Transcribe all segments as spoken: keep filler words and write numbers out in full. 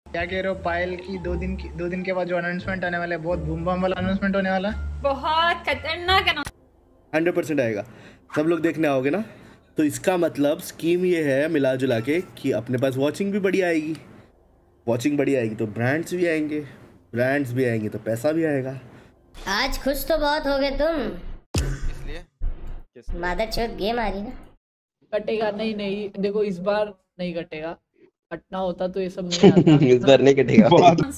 क्या कह रहे हो पायल की दो दिन की दो दिन के बाद जो अनाउंसमेंट आने वाला है, बहुत बूम बम वाला अनाउंसमेंट होने वाला है। बहुत खतरनाक है ना। हंड्रेड परसेंट आएगा। सब लोग देखने आओगे ना? तो इसका मतलब स्कीम ये है मिला जुला के कि अपने पास वॉचिंग भी बढ़िया आएगी। वॉचिंग बढ़िया आएगी तो ब्रांड्स भी आएंगे, ब्रांड्स भी आएंगे तो पैसा भी आएगा। आज खुश तो बहुत हो गए तुम। इसलिए मादरचोद गेम आ रही ना। कटेगा नहीं नहीं, देखो इस बार नहीं कटेगा। कटना होता तो ये सब नहीं आता। इस बार नहीं कटेगा।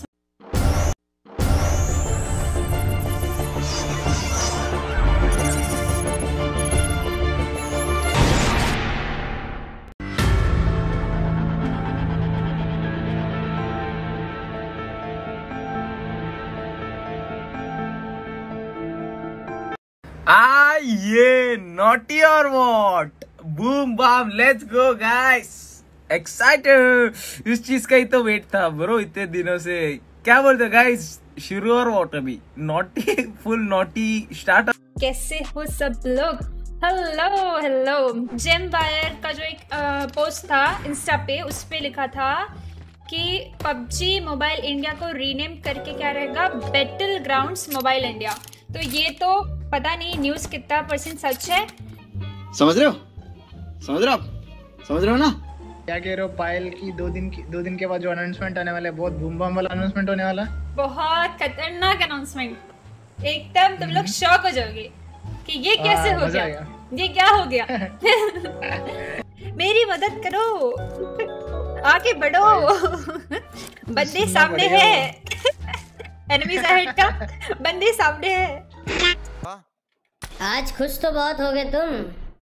Ah, yeah, naughty or what? Boom, bam, let's go, guys. Excited. इस चीज का ही तो वेट था ब्रो इतने दिनों से। क्या बोलते गाइस, शुरू और वॉट? अभी नॉटी, फुल नॉटी स्टार्ट। कैसे हो सब लोग? Hello hello. जेम बायर का जो एक पोस्ट था इंस्टा पे, उस पे लिखा था कि पबजी मोबाइल इंडिया को रीनेम करके क्या रहेगा, बैटल ग्राउंड्स मोबाइल इंडिया। तो ये तो पता नहीं न्यूज़ कितना परसेंट सच है। समझ रहे हो? समझ रहे हो आप? समझ रहे हो ना? क्या कह रहे हो पायल की दो दिन की दो दिन के बाद जो अनाउंसमेंट आने वाला है, बहुत बूम बम वाला अनाउंसमेंट होने वाला है। बहुत खतरनाक अनाउंसमेंट। एकदम तुम लोग शॉक हो जाओगे कि ये कैसे हाँ, हो मजा गया, आएगा। ये क्या हो गया। मेरी मदद करो, आगे बढ़ो। बंदे सामने है। एनिमीज अहेड का बंदे सामने है। आज खुश तो बहुत हो गए तुम।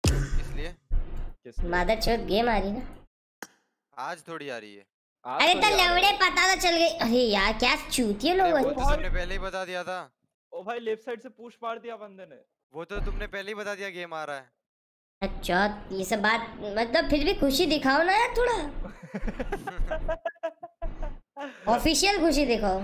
इसलिए मादरचोद गेम आ रही ना। आज थोड़ी आ रही है। अरे तो लवड़े पता तो चल गई। अरे यार क्या चूतिए लोग वो हैं। तो तुमने पहले ही बता दिया था। ओ भाई लेफ्ट साइड से पुश मार दिया बंदे ने। वो तो तुमने पहले ही बता दिया गेम आ रहा है। अच्छा ये सब बात मतलब फिर भी खुशी दिखाओ ना यार थोड़ा। ऑफिशियल खुशी दिखाओ।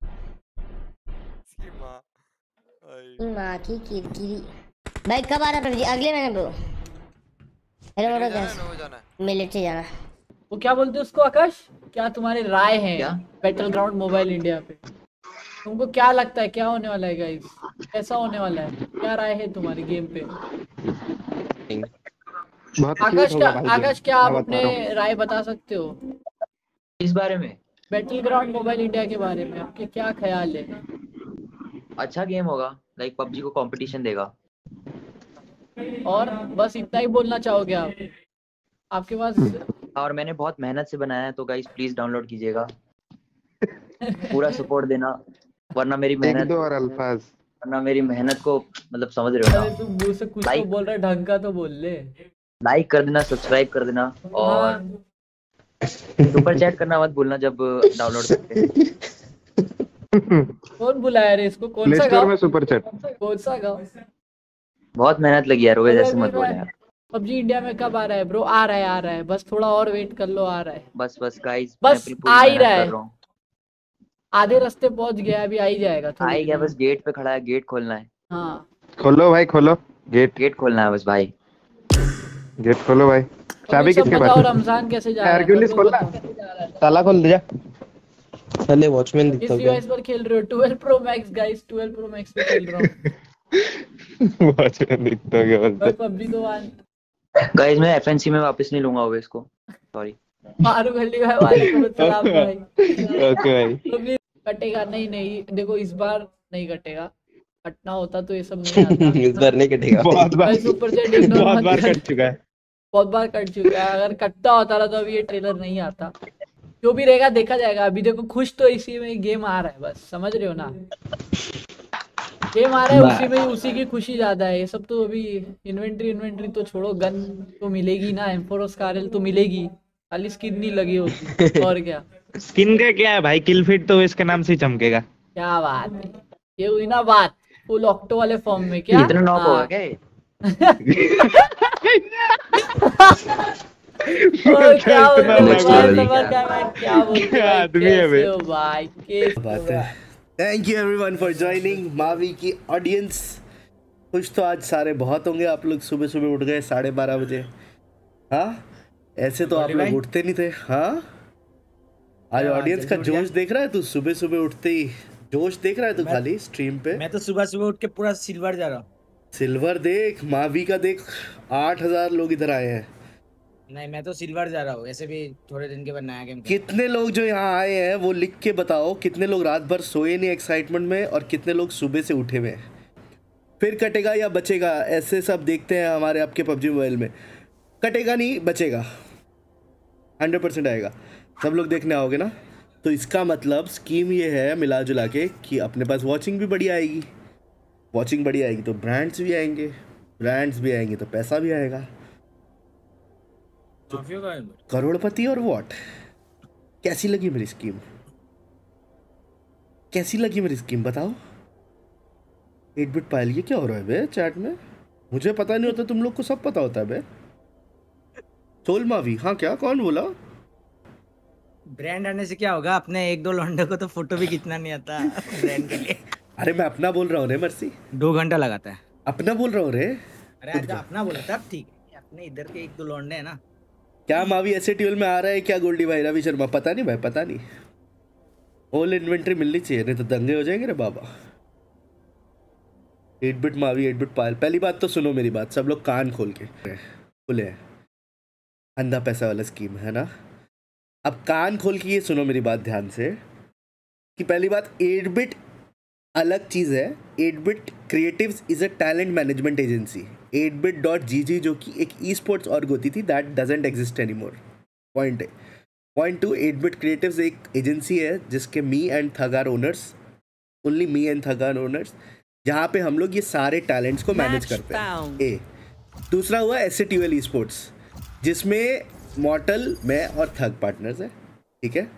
इसकी माँ। आई। माँ की किरकिरी। भाई कब आ रहा है अगले महीने ब्रो? हेलो मोटो जाना है, कैसे? नोवो जाना है। मिलिट्री जाना। वो क्या बोलते हैं उसको आकाश? क्या तुम्हारी राय है बैटल ग्राउंड मोबाइल इंडिया पे? तुमको क्या लगता है क्या होने वाला है गाइस? कैसा होने वाला है? क्या राय है तुम्हारी गेम पे? आकाश क्या आकाश क्या आप अपने राय बता सकते हो इस बारे में? बैटल ग्राउंड मोबाइल इंडिया के बारे में? आपके क्या ख्याल है? अच्छा गेम होगा, लाइक पबजी को कंपटीशन देगा। और बस इतना ही बोलना चाहोगे आप? आपके पास और मैंने बहुत मेहनत से बनाया है, तो गाइस प्लीज डाउनलोड कीजिएगा। पूरा सपोर्ट देना, वरना मेरी मेहनत दो और अल्फाज वरना मेरी मेहनत को मतलब समझ रहे हो अरे ना। तू मुंह से कुछ तो Like- बोल रहा है, ढंग का तो बोल ले। लाइक कर देना, सब्सक्राइब कर देना और हाँ, सुपर चैट करना मत भूलना जब डाउनलोड करते हैं। कौन बुलाया रे इसको? कौन प्ले सा स्टोर गाँव? में सुपर चैट। कौन सा गाँव? बहुत मेहनत लगी यार, रोहित ऐसे मत बोले यार। पबजी इंडिया में कब आ रहा है ब्रो? आ रहा है आ रहा है, बस थोड़ा और वेट कर लो, आ रहा है। बस बस गाइस, बस मैं अपनी पूरी आ ही मेहनत रहा है। कर रहा हूँ। आधे रास्ते पहुंच गया, अभी आ ही जाएगा आ थोड़ी ही गया, देर बस गेट पे खड़ा है, गेट खोलना है। में। हाँ खोलो भाई खोलो गेट। गेट खोलना है बस भाई। गेट खोलो भाई। चाबी सब किसके बताओ पास? रमजान कैसे जा रहा है? हरक्यूलिस सब लोग खोल बताओ। ताला खोल दे जा। साले वॉचमैन किस डिवाइस पर खेल रहे हो? Twelve pro max guys, twelve pro max पे खेल रहा हूँ। वॉचमैन दिखता क्या भाई बोलता। पबजी तो वन। गाइस मैं एफएनसी में वापस नहीं लूंगा होगा इसको, सॉरी। मारू गली भाई, वालेकुम अस्सलाम भाई। ओके भाई। पबजी कटेगा नहीं नहीं, देखो इस बार नहीं कटेगा। कटना होता तो ये सब नहीं आता। इस बार नहीं कटेगा। बहुत बार भाई सुपर चैट इग्नोर बहुत मत बार कर। कट चुका है। बहुत बार कट चुका है। अगर कटता होता ना तो अभी ये ट्रेलर नहीं आता। जो भी रहेगा देखा जाएगा। अभी देखो खुश तो इसी में गेम आ रहा है, बस समझ रहे हो ना? गेम आ रहा है उसी में, उसी की खुशी ज्यादा है। ये सब तो अभी इन्वेंट्री इन्वेंट्री तो छोड़ो, गन तो मिलेगी ना, एम फोर स्कारल तो मिलेगी, खाली स्किन नहीं लगी होती। और क्या स्किन का क्या है भाई, किल फिट तो इसके नाम से ही चमकेगा। क्या बात है, ये हुई ना बात फुल ऑक्टो वाले फॉर्म में। क्या इतना नॉक होगा क्या ये? और क्या बोलते हो Next भाई, level. समझ क्या मैं क्या बोलते हो भाई, आदमी है कैसे बे। हो भाई, कैसे बात हो है। भाई? Thank you everyone for joining Mavi की ऑडियंस। खुश तो आज सारे बहुत होंगे आप लोग। सुबह सुबह उठ गए साढ़े बारह बजे। हाँ ऐसे तो आप लोग उठते नहीं थे। हाँ आज ऑडियंस का जोश देख रहा है तू? सुबह सुबह उठते ही जोश देख रहा है तू खाली स्ट्रीम पे? मैं तो सुबह सुबह उठ के पूरा सिल्वर जा रहा हूँ। सिल्वर देख, मावी का देख, आठ हजार लोग इधर आए हैं। नहीं, मैं तो सिल्वर जा रहा हूँ। ऐसे भी थोड़े दिन के बाद नया गेम। कितने लोग जो यहाँ आए हैं वो लिख के बताओ, कितने लोग रात भर सोए नहीं एक्साइटमेंट में और कितने लोग सुबह से उठे हुए हैं? फिर कटेगा या बचेगा, ऐसे सब देखते हैं हमारे आपके पबजी मोबाइल में। कटेगा नहीं, बचेगा, हंड्रेड परसेंट आएगा। सब लोग देखने आओगे ना, तो इसका मतलब स्कीम ये है मिला जुला के कि अपने पास वॉचिंग भी बढ़िया आएगी। वॉचिंग बढ़िया आएगी तो ब्रांड्स भी आएंगे, ब्रांड्स भी आएंगे तो पैसा भी आएगा। तो करोड़पति और व्हाट। कैसी लगी मेरी स्कीम? कैसी लगी मेरी स्कीम बताओ? एट बिट पायल, ये क्या हो रहा है बे चैट में? मुझे पता नहीं होता, तुम लोग को सब पता होता है बे। सोल मावी, हाँ क्या, कौन बोला? ब्रांड आने से क्या होगा? अपने एक दो लौंडे को तो फोटो भी खींचना नहीं आता ब्रांड के लिए। अरे मैं अपना बोल रहा हूँ रे मर्सी। दो घंटा लगाता है। अपना बोल रहा हूँ रे। अरे आज अपना बोला तब ठीक है। अपने इधर के एक दो लौंडे हैं ना। क्या मावी ऐसे ट्यूल में आ रहा है क्या गोल्डी भाई? रवि शर्मा, पता नहीं भाई, पता नहीं। होल इन्वेंट्री मिलनी चाहिए, नहीं तो दंगे हो जाएंगे रे बाबा। Eight bit Mavi, eight bit Payal. पहली बात तो सुनो मेरी बात, सब लोग कान खोल के खुले हैं। अंधा पैसा वाला स्कीम है ना। अब कान खोल के ये सुनो मेरी बात ध्यान से कि पहली बात, एट बिट अलग चीज़ है। Eight bit creatives is a talent management agency. Eight bit dot G G जो कि एक ई स्पोर्ट्स ऑर्ग होती थी, that doesn't exist any more. Point है। Point two, eight bit creatives एक एजेंसी है जिसके me and Thug are owners, only me and Thug are owners, जहाँ पे हम लोग ये सारे टैलेंट्स को मैनेज करते हैं। ए दूसरा हुआ S A T L esports, जिसमें मॉर्टल, मैं और थग पार्टनर्स है। ठीक है,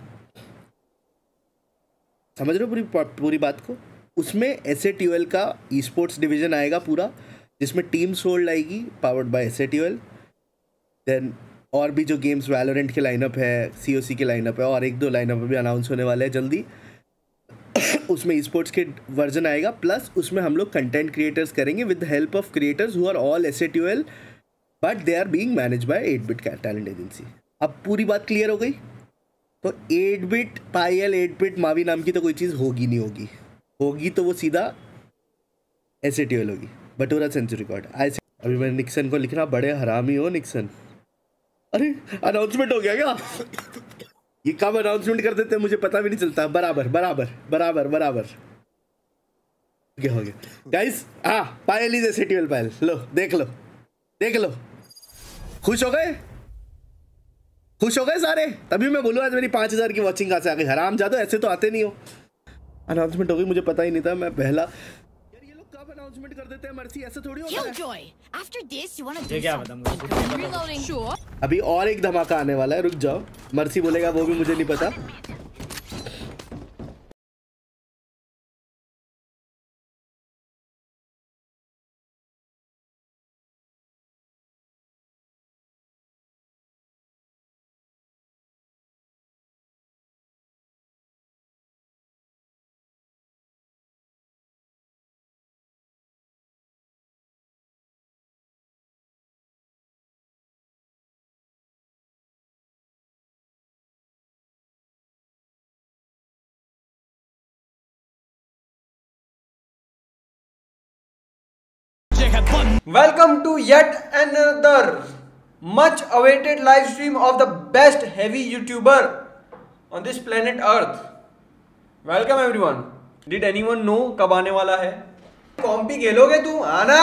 समझ रहे हो पूरी पूरी बात को? उसमें एस ए टी एल का ई स्पोर्ट्स डिवीजन आएगा पूरा, जिसमें टीम सोल्ड आएगी powered by S A T L. Then और भी जो गेम्स, वैलोरेंट के लाइनअप है, सी ओ सी के लाइनअप है, और एक दो लाइनअप भी अनाउंस होने वाले हैं जल्दी। उसमें ई स्पोर्ट्स के वर्जन आएगा, प्लस उसमें हम लोग कंटेंट क्रिएटर्स करेंगे with the help of creators who are all S A T L, but they are being manage by eight bit talent agency. अब पूरी बात क्लियर हो गई? तो eight bit Payal, eight bit Mavi नाम की तो कोई चीज़ होगी नहीं, होगी होगी तो वो सीधा एस ए टी एल होगी, बटोरा सेंचुरी कार्ड। ऐसे अभी मैं निक्सन को लिखना, बड़े हरामी हो निक्सन। अरे अनाउंसमेंट हो गया क्या? ये कब अनाउंसमेंट कर देते हैं मुझे पता भी नहीं चलता। बराबर बराबर बराबर बराबर क्या हो गया गाइस? हाँ, Payal is S A T L Payal. लो देख लो देख लो, खुश हो गए? खुश हो गए सारे? तभी मैं बोलूँ आज मेरी पाँच हजार की वॉचिंग कहाँ से आ गई। हराम जादो, ऐसे तो आते नहीं हो। अनाउंसमेंट हो गई, मुझे पता ही नहीं था। मैं पहला यार, ये लोग कब अनाउंसमेंट कर देते हैं मर्सी? ऐसे थोड़ी होता है। ये क्या बताऊं? अभी और एक धमाका आने वाला है, रुक जाओ। मर्सी बोलेगा वो भी मुझे नहीं पता। Welcome to yet another much awaited live stream of the best heavy YouTuber on this planet Earth. Welcome everyone. Did anyone know कब आने वाला है? कॉम्पी खेलोगे तुम? आना।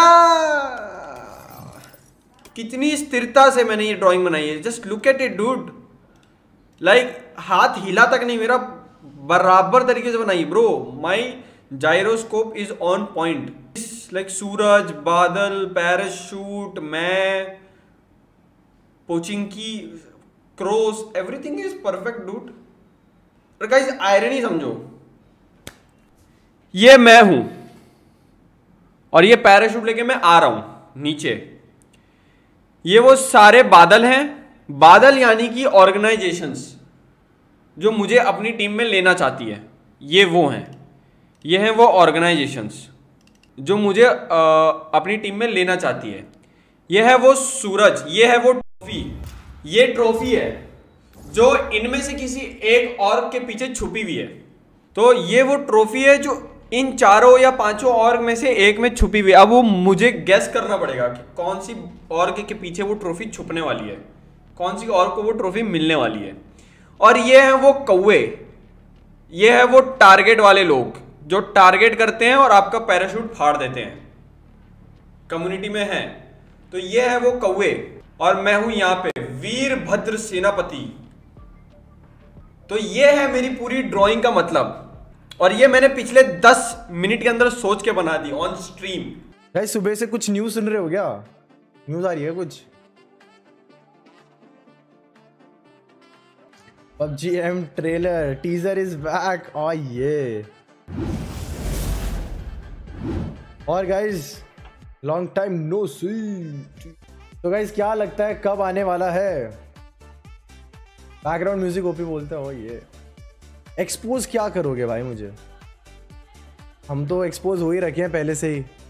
कितनी स्थिरता से मैंने ये ड्राइंग बनाई है। Just look at it, dude. Like हाथ हिला तक नहीं मेरा, बराबर तरीके से बनाई bro. My gyroscope is on point. Like सूरज, बादल, पैराशूट, मैं, Pochinki, cross, everything is perfect dude. पर गाइस आयरनी समझो, ये मैं हूं और ये पैराशूट लेके मैं आ रहा हूं नीचे। ये वो सारे बादल हैं। बादल यानी कि ऑर्गेनाइजेशंस जो मुझे अपनी टीम में लेना चाहती है, ये वो हैं। ये हैं वो ऑर्गेनाइजेशंस जो मुझे आ, अपनी टीम में लेना चाहती है। ये है वो सूरज, ये है वो ट्रॉफी, ये ट्रॉफी है। जो इनमें से किसी एक ऑर्ग के पीछे छुपी हुई है। तो ये वो ट्रॉफी है जो इन चारों या पांचों ऑर्ग में से एक में छुपी हुई है। अब वो मुझे गैस करना पड़ेगा कि कौन सी ऑर्ग के पीछे वो ट्रॉफी छुपने वाली है, कौन सी ऑर्ग को वो ट्रॉफी मिलने वाली है। और ये है वो कौवे, ये है वो टारगेट वाले लोग जो टारगेट करते हैं और आपका पैराशूट फाड़ देते हैं, कम्युनिटी में है। तो ये है वो कौवे और मैं हूं यहां पे वीरभद्र सेनापति। तो ये है मेरी पूरी ड्राइंग का मतलब, और ये मैंने पिछले दस मिनट के अंदर सोच के बना दी ऑन स्ट्रीम। भाई सुबह से कुछ न्यूज़ सुन रहे हो क्या? न्यूज़ आ रही है कुछ? PUBG M trailer teaser is back. और ये और guys long time no see. तो गाइस क्या लगता है कब आने वाला है? बैकग्राउंड म्यूजिक ओपी बोलते हो। ये एक्सपोज क्या करोगे भाई मुझे? हम तो एक्सपोज हो ही रखे हैं पहले से ही।